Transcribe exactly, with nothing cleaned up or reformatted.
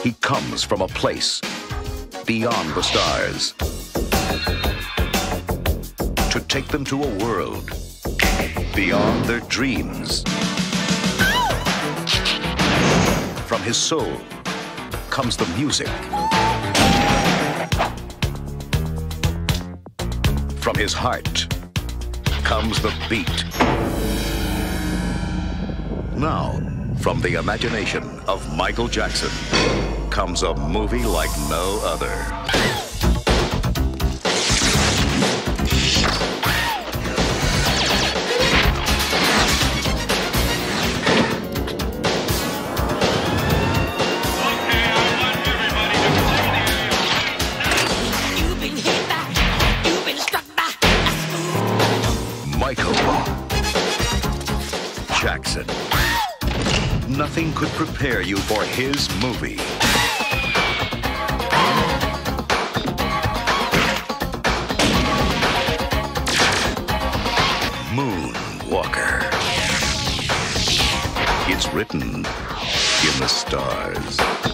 He comes from a place beyond the stars to take them to a world beyond their dreams. From his soul comes the music. From his heart comes the beat. Now, from the imagination of Michael Jackson comes a movie like no other. Michael Jackson. Nothing could prepare you for his movie. Moonwalker. It's written in the stars.